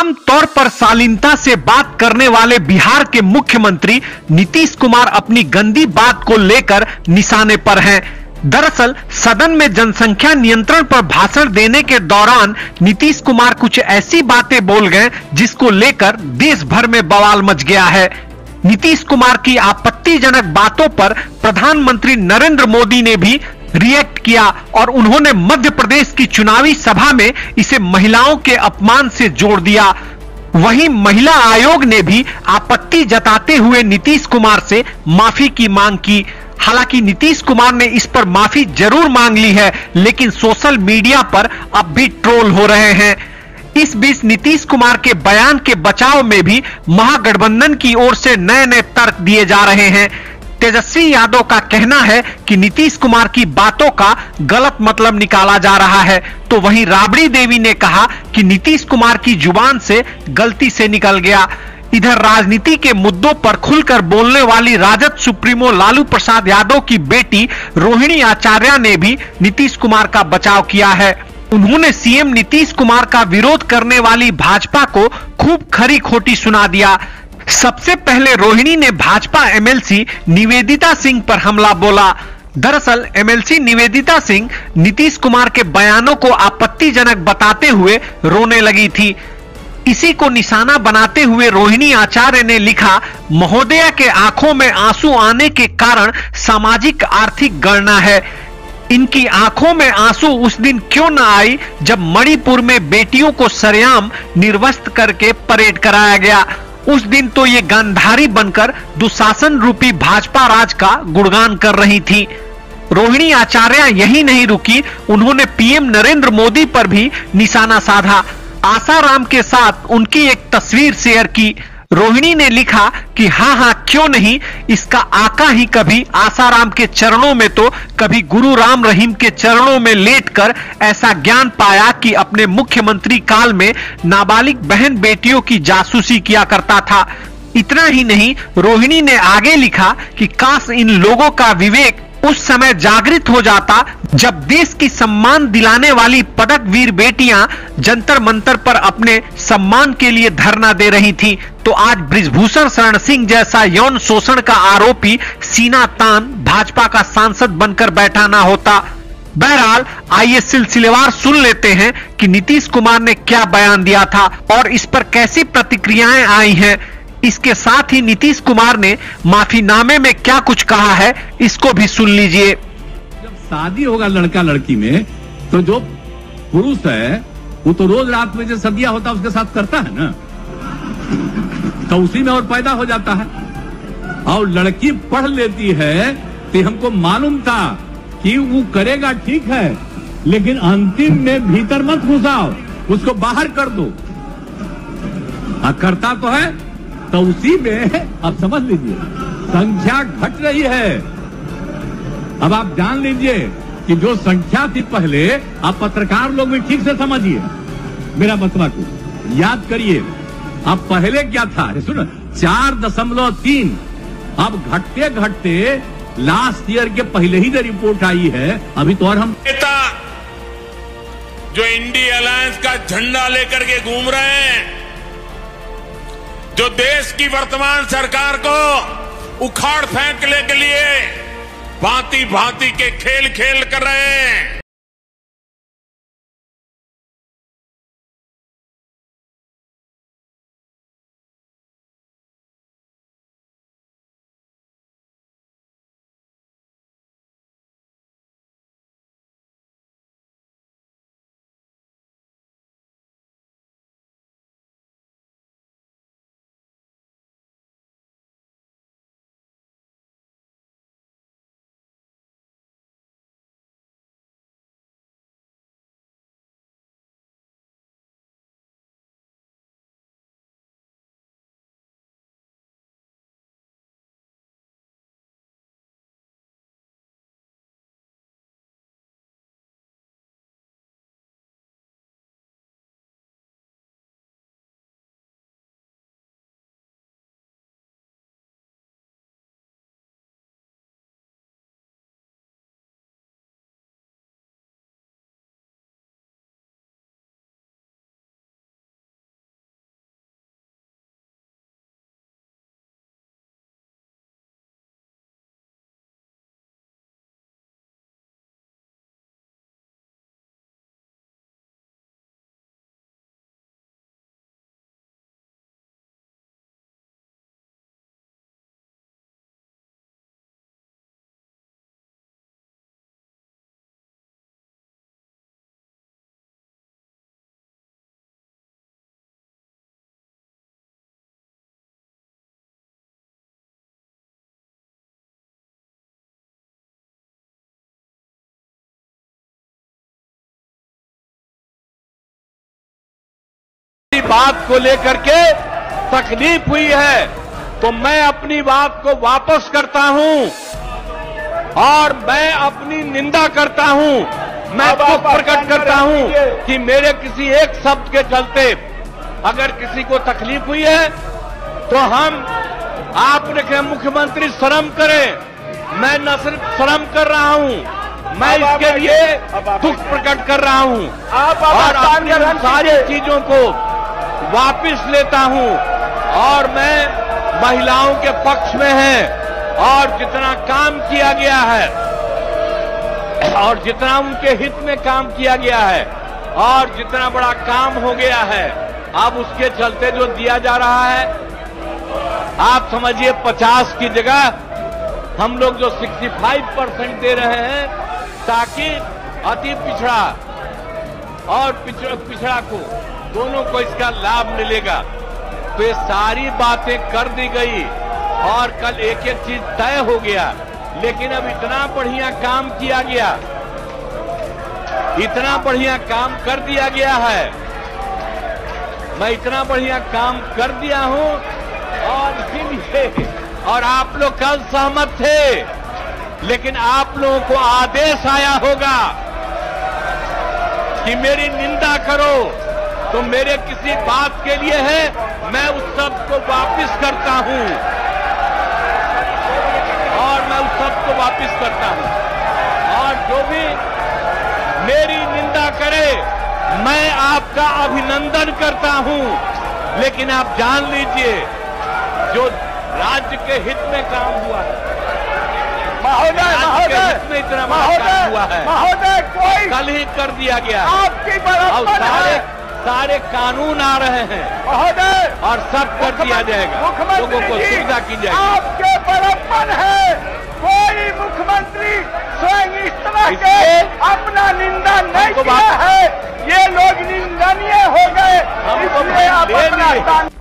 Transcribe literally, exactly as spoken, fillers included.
आम तौर पर शालीनता से बात करने वाले बिहार के मुख्यमंत्री नीतीश कुमार अपनी गंदी बात को लेकर निशाने पर हैं। दरअसल सदन में जनसंख्या नियंत्रण पर भाषण देने के दौरान नीतीश कुमार कुछ ऐसी बातें बोल गए जिसको लेकर देश भर में बवाल मच गया है। नीतीश कुमार की आपत्तिजनक बातों पर प्रधानमंत्री नरेंद्र मोदी ने भी रिएक्ट किया और उन्होंने मध्य प्रदेश की चुनावी सभा में इसे महिलाओं के अपमान से जोड़ दिया। वहीं महिला आयोग ने भी आपत्ति जताते हुए नीतीश कुमार से माफी की मांग की। हालांकि नीतीश कुमार ने इस पर माफी जरूर मांग ली है, लेकिन सोशल मीडिया पर अब भी ट्रोल हो रहे हैं। इस बीच नीतीश कुमार के बयान के बचाव में भी महागठबंधन की ओर से नए नए तर्क दिए जा रहे हैं। तेजस्वी यादव का कहना है कि नीतीश कुमार की बातों का गलत मतलब निकाला जा रहा है, तो वहीं राबड़ी देवी ने कहा कि नीतीश कुमार की जुबान से गलती से निकल गया। इधर राजनीति के मुद्दों पर खुलकर बोलने वाली राजद सुप्रीमो लालू प्रसाद यादव की बेटी रोहिणी आचार्य ने भी नीतीश कुमार का बचाव किया है। उन्होंने सीएम नीतीश कुमार का विरोध करने वाली भाजपा को खूब खरी खोटी सुना दिया। सबसे पहले रोहिणी ने भाजपा एमएलसी निवेदिता सिंह पर हमला बोला। दरअसल एमएलसी निवेदिता सिंह नीतीश कुमार के बयानों को आपत्तिजनक बताते हुए रोने लगी थी। इसी को निशाना बनाते हुए रोहिणी आचार्य ने लिखा, महोदया के आंखों में आंसू आने के कारण सामाजिक आर्थिक गणना है। इनकी आंखों में आंसू उस दिन क्यों न आई जब मणिपुर में बेटियों को सरेआम निर्वस्त्र करके परेड कराया गया। उस दिन तो ये गांधारी बनकर दुशासन रूपी भाजपा राज का गुणगान कर रही थी। रोहिणी आचार्य यही नहीं रुकी, उन्होंने पीएम नरेंद्र मोदी पर भी निशाना साधा। आसाराम के साथ उनकी एक तस्वीर शेयर की। रोहिणी ने लिखा कि हाँ हाँ क्यों नहीं, इसका आका ही कभी आसाराम के चरणों में तो कभी गुरु राम रहीम के चरणों में लेटकर ऐसा ज्ञान पाया कि अपने मुख्यमंत्री काल में नाबालिग बहन बेटियों की जासूसी किया करता था। इतना ही नहीं, रोहिणी ने आगे लिखा कि काश इन लोगों का विवेक उस समय जागृत हो जाता जब देश की सम्मान दिलाने वाली पदक वीर बेटियां जंतर मंतर पर अपने सम्मान के लिए धरना दे रही थी, तो आज बृजभूषण शरण सिंह जैसा यौन शोषण का आरोपी सीना तान भाजपा का सांसद बनकर बैठा ना होता। बहरहाल आइए सिलसिलेवार सुन लेते हैं कि नीतीश कुमार ने क्या बयान दिया था और इस पर कैसी प्रतिक्रियाएं आई हैं। इसके साथ ही नीतीश कुमार ने माफीनामे में क्या कुछ कहा है, इसको भी सुन लीजिए। जब शादी होगा लड़का लड़की में, तो जो पुरुष है वो तो रोज रात में जो सदिया होता है उसके साथ करता है ना, तो उसी में और पैदा हो जाता है। और लड़की पढ़ लेती है तो हमको मालूम था कि वो करेगा, ठीक है, लेकिन अंतिम में भीतर मत घुसाओ, उसको बाहर कर दो। आ, करता तो है, तो उसी में अब समझ लीजिए संख्या घट रही है। अब आप जान लीजिए कि जो संख्या थी पहले, आप पत्रकार लोग भी ठीक से समझिए मेरा बतवा को, याद करिए। अब पहले क्या था, सुनो, चार दशमलव तीन, अब घटते घटते लास्ट ईयर के पहले ही जो रिपोर्ट आई है, अभी तो और हम नेता जो इंडी अलायंस का झंडा लेकर के घूम रहे हैं, जो देश की वर्तमान सरकार को उखाड़ फेंकने के लिए भांति भांति के खेल खेल कर रहे हैं। बात को लेकर के तकलीफ हुई है तो मैं अपनी बात को वापस करता हूं और मैं अपनी निंदा करता हूं। मैं दुख प्रकट करता हूं कि मेरे किसी एक शब्द के चलते अगर किसी को तकलीफ हुई है तो हम आपने कहा मुख्यमंत्री शर्म करें। मैं न सिर्फ शर्म कर रहा हूं, मैं इसके लिए दुख प्रकट कर रहा हूं और अपनी सारी चीजों को वापस लेता हूं और मैं महिलाओं के पक्ष में है और जितना काम किया गया है और जितना उनके हित में काम किया गया है और जितना बड़ा काम हो गया है, अब उसके चलते जो दिया जा रहा है, आप समझिए पचास की जगह हम लोग जो पैंसठ परसेंट दे रहे हैं ताकि अति पिछड़ा और पिछड़ा, पिछड़ा को दोनों को इसका लाभ मिलेगा। तो ये सारी बातें कर दी गई और कल एक एक चीज तय हो गया, लेकिन अब इतना बढ़िया काम किया गया, इतना बढ़िया काम कर दिया गया है, मैं इतना बढ़िया काम कर दिया हूं और इसीलिए और आप लोग कल सहमत थे, लेकिन आप लोगों को आदेश आया होगा कि मेरी निंदा करो तो मेरे किसी बात के लिए है, मैं उस शब्द को वापस करता हूं और मैं उस शब्द को वापस करता हूं और जो भी मेरी निंदा करे मैं आपका अभिनंदन करता हूं, लेकिन आप जान लीजिए जो राज्य के हित में काम हुआ है, महोदय महोदय में इतना बड़ा काम हुआ है, महोदय कोई कल ही कर दिया गया आपकी बड़प्पन सारे सारे कानून आ रहे हैं महोदय और सब कर दिया जाएगा, लोगों को सुविधा की जाएगी। आपके बड़प्पन है, कोई मुख्यमंत्री स्वयं इस तरह के अपना निंदा नहीं किया है, ये लोग निंदनीय हो गए, इसलिए आप अपना